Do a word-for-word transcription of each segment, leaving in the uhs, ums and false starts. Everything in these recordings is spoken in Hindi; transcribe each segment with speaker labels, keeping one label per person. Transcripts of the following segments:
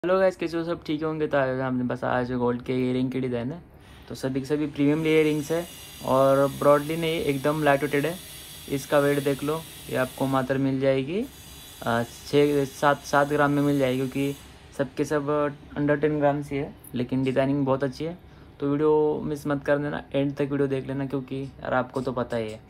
Speaker 1: हेलो गाइस, कैसे हो? सब ठीक होंगे। तो आए हुए हमने बस आज गोल्ड के इयरिंग की डिज़ाइन है। तो सभी के सभी प्रीमियम इयरिंग्स है और ब्रॉडली नहीं, एकदम लाइट वेटेड है। इसका वेट देख लो, ये आपको मात्र मिल जाएगी अ, छः सात सात ग्राम में मिल जाएगी, क्योंकि सबके सब अंडर टेन ग्राम सी है, लेकिन डिज़ाइनिंग बहुत अच्छी है। तो वीडियो मिस मत कर देना, एंड तक वीडियो देख लेना, क्योंकि यार आपको तो पता ही है,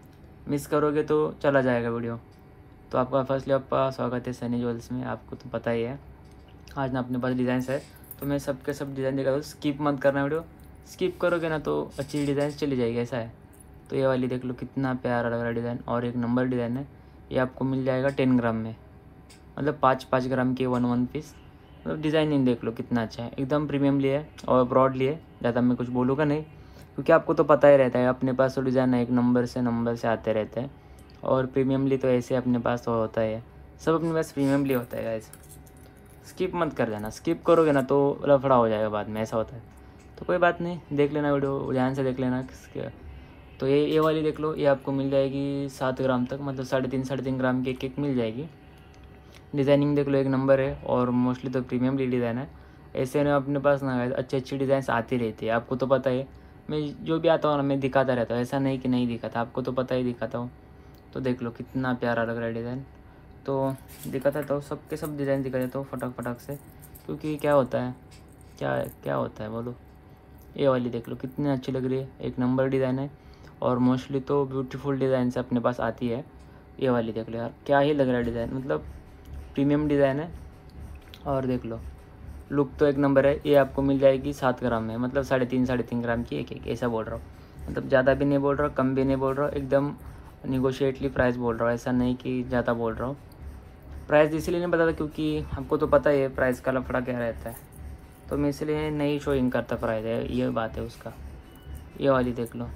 Speaker 1: मिस करोगे तो चला जाएगा वीडियो। तो आपका फर्स्टली आपका स्वागत है सनी ज्वेल्स में। आपको तो पता ही है आज ना अपने पास डिज़ाइन है, तो मैं सबके सब डिज़ाइन दिखा दूँ। स्किप मत करना वीडियो, स्किप करोगे ना तो अच्छी डिज़ाइन चली जाएगी, ऐसा है। तो ये वाली देख लो, कितना प्यारा लग रहा है डिज़ाइन, और एक नंबर डिज़ाइन है। ये आपको मिल जाएगा टेन ग्राम में, मतलब पाँच पाँच ग्राम के वन वन पीस। मतलब डिज़ाइनिंग देख लो कितना अच्छा है, एकदम प्रीमियमली है और ब्रॉडली है। ज़्यादा मैं कुछ बोलूँगा नहीं, क्योंकि आपको तो पता ही रहता है अपने पास तो डिज़ाइन एक नंबर से नंबर से आते रहते हैं, और प्रीमियमली तो ऐसे अपने पास तो होता ही है, सब अपने पास प्रीमियमली होता है गाइस। स्किप मत कर देना, स्किप करोगे ना तो लफड़ा हो जाएगा बाद में, ऐसा होता है। तो कोई बात नहीं, देख लेना वीडियो, ध्यान से देख लेना किसके। तो ये ये वाली देख लो, ये आपको मिल जाएगी सात ग्राम तक, मतलब साढ़े तीन साढ़े तीन ग्राम की एक एक मिल जाएगी। डिज़ाइनिंग देख लो, एक नंबर है, और मोस्टली तो प्रीमियम डिज़ाइन है। ऐसे ना अपने पास ना अच्छी अच्छी डिज़ाइन आती रहती है, आपको तो पता है। मैं जो भी आता हूँ ना, मैं दिखाता रहता हूँ, ऐसा नहीं कि नहीं दिखाता, आपको तो पता ही दिखाता हूँ। तो देख लो कितना प्यारा लग रहा है डिज़ाइन। तो दिखाता तो सबके सब डिज़ाइन दिखा देता हूँ फटाक फटाक से, क्योंकि क्या होता है, क्या क्या होता है बोलो। ये वाली देख लो कितनी अच्छी लग रही है, एक नंबर डिज़ाइन है, और मोस्टली तो ब्यूटीफुल डिज़ाइन से अपने पास आती है। ये वाली देख लो यार, क्या ही लग रहा है डिज़ाइन, मतलब प्रीमियम डिज़ाइन है। और देख लो लुक तो एक नंबर है। ये आपको मिल जाएगी सात ग्राम में, मतलब साढ़े तीन साढ़े तीन ग्राम की एक एक, ऐसा बोल रहा हूँ। मतलब ज़्यादा भी नहीं बोल रहा, कम भी नहीं बोल रहा, एकदम निगोशिएटली प्राइस बोल रहा हूँ, ऐसा नहीं कि ज़्यादा बोल रहा हूँ। प्राइस इसलिए नहीं बताता, क्योंकि आपको तो पता ही है प्राइस का लफड़ा क्या रहता है, तो मैं इसलिए नहीं शोइंग करता प्राइस है, ये बात है उसका। ये वाली देख लो,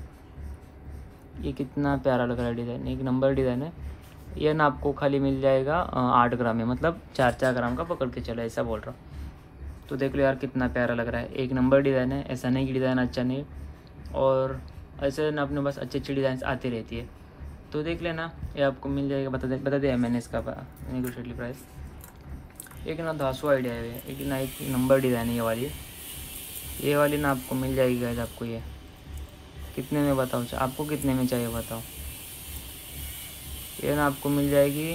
Speaker 1: ये कितना प्यारा लग रहा है डिज़ाइन, एक नंबर डिज़ाइन है। ये ना आपको खाली मिल जाएगा आठ ग्राम में, मतलब चार चार ग्राम का पकड़ के चलो, ऐसा बोल रहा हूँ। तो देख लो यार कितना प्यारा लग रहा है, एक नंबर डिज़ाइन है, ऐसा नहीं कि डिज़ाइन अच्छा नहीं। और ऐसे ना अपने पास अच्छी अच्छी डिज़ाइन आती रहती है, तो देख लेना। ये आपको मिल जाएगा, बता दे बता दिया मैंने इसका नेगोशिएटली प्राइस। एक ना धासु आइडिया है, एक ना एक नंबर डिज़ाइन है ये वाली। ये वाली ना आपको मिल जाएगी गाइस, आपको ये कितने में बताओ, आपको कितने में चाहिए बताओ। ये ना आपको मिल जाएगी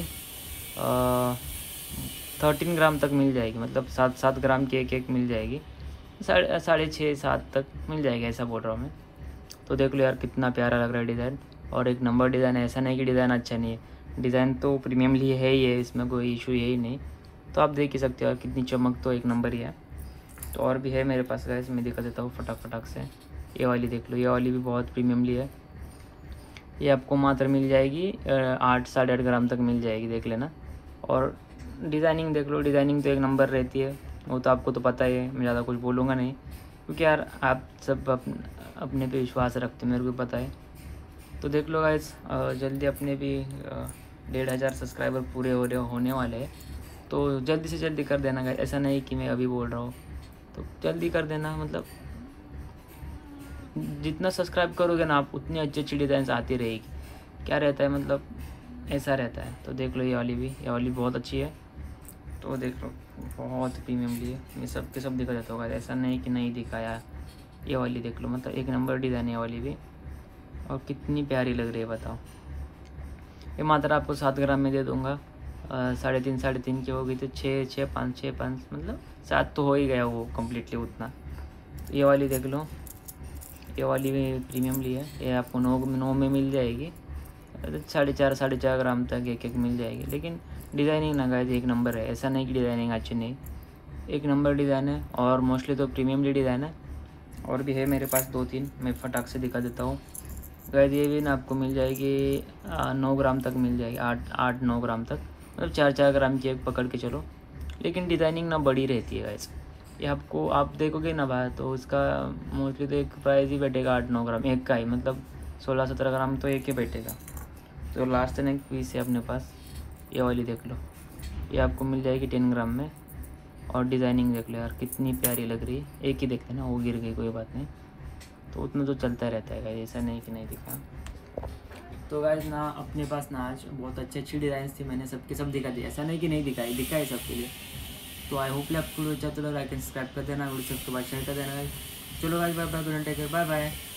Speaker 1: थर्टीन ग्राम तक मिल जाएगी, मतलब सात सात ग्राम की एक एक मिल जाएगी, साढ़े साढ़े छः सात तक मिल जाएगी, ऐसा बोल रहा हूँ मैं। तो देख लो यार कितना प्यारा लग रहा है डिज़ाइन, और एक नंबर डिज़ाइन है, ऐसा नहीं कि डिज़ाइन अच्छा नहीं है, डिज़ाइन तो प्रीमियमली है ही है, इसमें कोई इशू है ही नहीं। तो आप देख ही सकते हो कितनी चमक, तो एक नंबर ही है। तो और भी है मेरे पास गाइस, मैं दिखा देता हूँ फटाक फटाक से। ये वाली देख लो, ये वाली भी बहुत प्रीमियमली है। ये आपको मात्र मिल जाएगी आठ साढ़े आठ ग्राम तक मिल जाएगी, देख लेना। और डिज़ाइनिंग देख लो, डिज़ाइनिंग तो एक नंबर रहती है, वो तो आपको तो पता ही है, मैं ज़्यादा कुछ बोलूँगा नहीं, क्योंकि यार आप सब अपने अपने पे विश्वास रखते हो, मेरे को पता है। तो देख लो गाइस, जल्दी अपने भी डेढ़ हज़ार सब्सक्राइबर पूरे हो रहे होने वाले हैं, तो जल्दी से जल्दी कर देना गाइस, ऐसा नहीं कि मैं अभी बोल रहा हूँ, तो जल्दी कर देना। मतलब जितना सब्सक्राइब करोगे ना आप, उतनी अच्छी अच्छी डिज़ाइन आती रहेगी। क्या रहता है, मतलब ऐसा रहता है। तो देख लो ये वाली भी, ये वाली बहुत अच्छी है। तो देख लो बहुत प्रीमियमली है, मैं सब के सब दिखा देता होगा, ऐसा नहीं कि नहीं दिखाया। ये वाली देख लो, मतलब एक नंबर डिज़ाइन है ये वाली भी, और कितनी प्यारी लग रही है बताओ। ये मात्र आपको सात ग्राम में दे दूँगा, साढ़े तीन साढ़े तीन की होगी तो छः छः पाँच छः पाँच, मतलब सात तो हो ही गया वो कम्प्लीटली उतना। ये वाली देख लो, ये वाली भी प्रीमियम ली है, ये आपको नौ नौ में मिल जाएगी, साढ़े चार साढ़े चार ग्राम तक एक एक मिल जाएगी। लेकिन डिज़ाइनिंग ना गाइस एक नंबर है, ऐसा नहीं कि डिज़ाइनिंग अच्छी नहीं, एक नंबर डिज़ाइन है, और मोस्टली तो प्रीमियमली डिज़ाइन है। और भी है मेरे पास दो तीन, मैं फटाक से दिखा देता हूँ गाइस। ये भी ना आपको मिल जाएगी नौ ग्राम तक मिल जाएगी, आठ आठ नौ ग्राम तक, मतलब चार चार ग्राम की एक पकड़ के चलो। लेकिन डिज़ाइनिंग ना बड़ी रहती है गाइस, ये आपको आप देखोगे ना बाहर, तो इसका मोस्टली तो एक प्राइस ही बैठेगा आठ नौ ग्राम एक का ही, मतलब सोलह सत्रह ग्राम तो एक ही बैठेगा। तो लास्ट नेक पीस है अपने पास, ये वाली देख लो, ये आपको मिल जाएगी टेन ग्राम में। और डिज़ाइनिंग देख लो यार कितनी प्यारी लग रही है, एक ही देख लेना, वो गिर गई कोई बात नहीं, तो उतना तो चलता रहता है गाइस, ऐसा नहीं कि नहीं दिखा। तो गाइस ना अपने पास ना आज बहुत अच्छी अच्छी डिज़ाइन थी, मैंने सबके सब दिखा दिया, ऐसा नहीं कि नहीं दिखाई, दिखाई सबके लिए। तो आई होपली आपको वीडियो अच्छा तो लाइक एंड सब्सक्राइब कर देना, वीडियो सबके बाद शेयर कर देना। चलो guys bye bye, take care, bye bye.